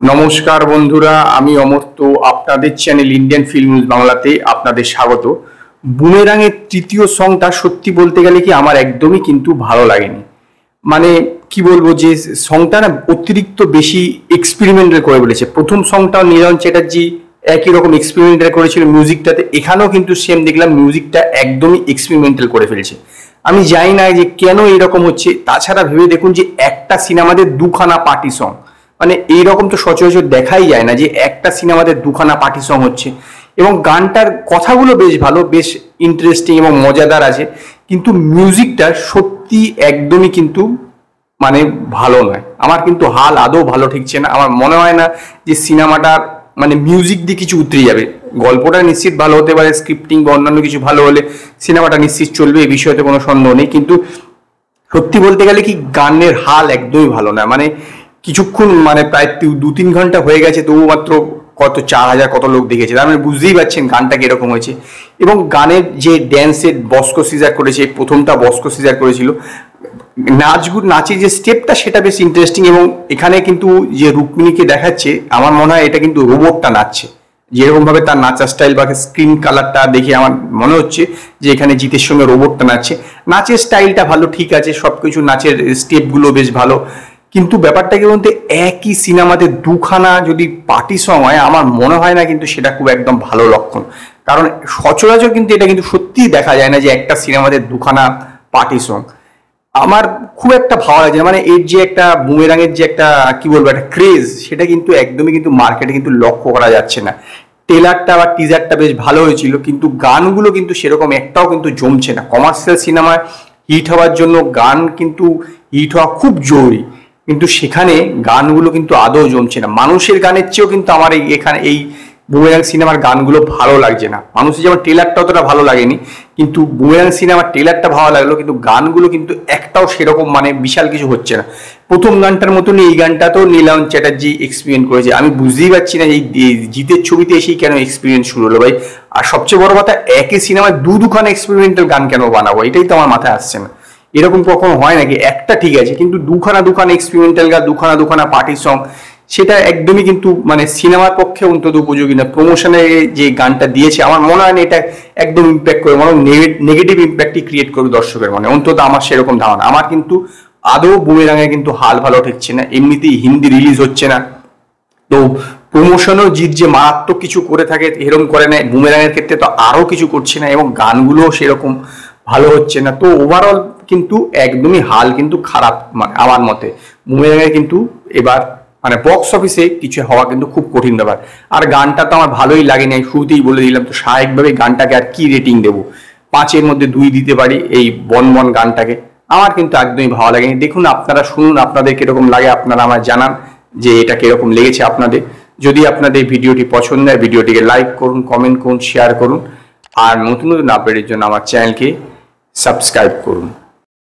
নমস্কার বন্ধুরা, আমি অমর্ত্য। আপনাদের চ্যানেল ইন্ডিয়ান ফিল্ম নিউজ বাংলাতে আপনাদের স্বাগত। বুমেরাঙের তৃতীয় সংটা সত্যি বলতে গেলে কি আমার একদমই কিন্তু ভালো লাগেনি। মানে কি বলবো, যে সংটা না অতিরিক্ত বেশি এক্সপেরিমেন্টাল করে বলেছে। প্রথম সংটাও নীলাঞ্জন চ্যাটার্জি একই রকম এক্সপেরিমেন্টাল করেছিল মিউজিকটাতে, এখানেও কিন্তু সেম দেখলাম মিউজিকটা একদমই এক্সপেরিমেন্টাল করে ফেলেছে। আমি জানি না যে কেন এরকম হচ্ছে। তাছাড়া ভেবে দেখুন যে একটা সিনেমাতে দুখানা পার্টি সং, মানে এইরকম তো সচরাচর দেখাই যায় না যে একটা সিনেমাতে দুখানা পার্টি সং হচ্ছে। এবং গানটার কথাগুলো বেশ ভালো, বেশ ইন্টারেস্টিং এবং মজাদার আছে, কিন্তু মিউজিকটা সত্যি একদমই কিন্তু মানে ভালো নয়। আমার কিন্তু হাল আদৌ ভালো ঠিকছে না। আমার মনে হয় না যে সিনেমাটার মানে মিউজিক দিয়ে কিছু উতরে যাবে। গল্পটা নিশ্চিত ভালো হতে পারে, স্ক্রিপ্টিং বা অন্যান্য কিছু ভালো হলে সিনেমাটা নিশ্চিত চলবে, এই বিষয়তে কোনো সন্দেহ নেই। কিন্তু সত্যি বলতে গেলে কি গানের হাল একদমই ভালো না। মানে কিছুক্ষণ মানে প্রায় 2-3 ঘন্টা হয়ে গেছে, তবু মাত্র কত 4,000 কত লোক দেখেছে। তার মানে বুঝতেই পারছেন গানটা কিরকম হয়েছে। এবং গানের যে ড্যান্সের বস্কো সিজার করেছে, প্রথমটা বস্কো সিজার করেছিল, নাচের যে স্টেপটা সেটা বেশ ইন্টারেস্টিং। এবং এখানে কিন্তু যে রুক্মিণীকে দেখাচ্ছে, আমার মনে হয় এটা কিন্তু রোবটটা নাচছে। যেরকম ভাবে তার নাচার স্টাইল বা স্ক্রিন কালারটা দেখে আমার মনে হচ্ছে যে এখানে জিতের সঙ্গে রোবটটা নাচছে। নাচের স্টাইলটা ভালো, ঠিক আছে, সবকিছু নাচের স্টেপগুলো বেশ ভালো। কিন্তু ব্যাপারটা কি বলতে, একই সিনেমাতে দুখানা যদি পার্টি সং হয়, আমার মনে হয় না কিন্তু সেটা খুব একদম ভালো লক্ষণ। কারণ সচরাচর কিন্তু এটা কিন্তু সত্যিই দেখা যায় না যে একটা সিনেমাতে দুখানা পার্টি সং। আমার খুব একটা ভালো লাগে না। মানে এর যে একটা বুমেরাঙের যে একটা কি বলবো একটা ক্রেজ, সেটা কিন্তু একদমই কিন্তু মার্কেটে কিন্তু লক্ষ্য করা যাচ্ছে না। ট্রেলারটা বা টিজারটা বেশ ভালো হয়েছিল, কিন্তু গানগুলো কিন্তু সেরকম একটাও কিন্তু জমছে না। কমার্শিয়াল সিনেমায় হিট হওয়ার জন্য গান কিন্তু হিট হওয়া খুব জরুরি, কিন্তু সেখানে গানগুলো কিন্তু আদৌ জমছে না। মানুষের গানের চেয়েও কিন্তু আমার এখানে এই বুমেরাং সিনেমার গানগুলো ভালো লাগছে না। মানুষের যেমন ট্রেলারটা অতটা ভালো লাগেনি, কিন্তু বুমেরাং সিনেমার ট্রেলারটা ভালো লাগলো, কিন্তু গানগুলো কিন্তু একটাও সেরকম মানে বিশাল কিছু হচ্ছে না। প্রথম গানটার মতনই এই গানটাতেও নীলাঞ্জন চ্যাটার্জি এক্সপিরিয়েন্স করেছে। আমি বুঝতেই পারছি না এই জিতের ছবিতে এসেই কেন এক্সপিরিয়েন্স শুরু হলো ভাই। আর সবচেয়ে বড় কথা, একই সিনেমায় দুখানা এক্সপেরিমেন্টাল গান কেন বানাবো, এটাই তো আমার মাথায় আসছে না। এরকম কখনো হয় নাকি? একটা ঠিক আছে, কিন্তু দুখানা এক্সপেরিমেন্টাল গান, দুখানা পার্টি সং, সেটা একদমই কিন্তু মানে সিনেমার পক্ষে অন্তত উপযোগী না। প্রমোশনে যে গানটা দিয়েছে, আমার মনে হয় না এটা একদম ইম্প্যাক্ট করে, বরং নেগেটিভ ইম্প্যাক্টই ক্রিয়েট করবে দর্শকের মনে, অন্তত আমার সেরকম ধারণা। আমার কিন্তু আদৌ বুমেরাঙে কিন্তু হাল ভালো ঠেকছে না। এমনিতেই হিন্দি রিলিজ হচ্ছে না, তো প্রমোশনও জিত যে মারাত্মক কিছু করে থাকে এরকম করে না। বুমেরাঙের ক্ষেত্রে তো আরো কিছু করছে না, এবং গানগুলোও সেরকম ভালো হচ্ছে না। তো ওভারঅল কিন্তু একদমই হাল কিন্তু খারাপ, মানে আমার মতে বুমেরাঙের কিন্তু এবার মানে বক্স অফিসে কিছু হওয়া কিন্তু খুব কঠিন ব্যাপার। আর গানটা তো আমার ভালোই লাগেনি, আমি শুরুতেই বলে দিলাম। তো স্বাভাবিকভাবে গানটাকে আর কি রেটিং দেবো, 5-এর মধ্যে 2 দিতে পারি এই বন বন গানটাকে। আমার কিন্তু একদমই ভালো লাগেনি। দেখুন, আপনারা শুনুন, আপনাদের কিরকম লাগে আপনারা আমার জানান যে এটা কিরকম লেগেছে আপনাদের। যদি আপনাদের ভিডিওটি পছন্দ হয়, ভিডিওটিকে লাইক করুন, কমেন্ট করুন, শেয়ার করুন। আর নতুন নতুন আপডেটের জন্য আমার চ্যানেলকে সাবস্ক্রাইব করুন।